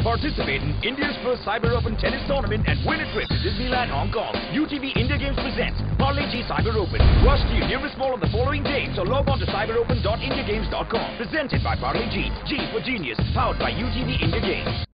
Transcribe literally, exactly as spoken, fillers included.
Participate in India's first Cyber Open tennis tournament and win a trip to Disneyland, Hong Kong. U T V India Games presents Parle G Cyber Open. Rush to your nearest mall on the following day, so log on to cyber open dot india games dot com. Presented by Parle G. G for Genius. Powered by U T V India Games.